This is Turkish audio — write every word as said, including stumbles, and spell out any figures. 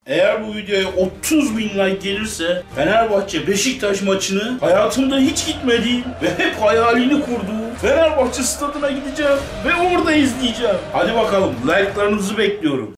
Eğer bu videoya otuz bin like gelirse Fenerbahçe Beşiktaş maçını hayatımda hiç gitmediğim ve hep hayalini kurduğum Fenerbahçe stadına gideceğim ve orada izleyeceğim. Hadi bakalım, like'larınızı bekliyorum.